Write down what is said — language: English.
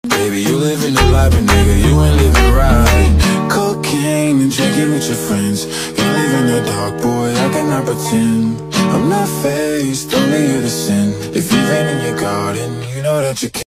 Baby, you living the life, but nigga, you ain't living right. Cocaine and drinking with your friends. You live in the dark, boy, I cannot pretend. I'm not faced, only you to sin. If you've been in your garden, you know that you can't.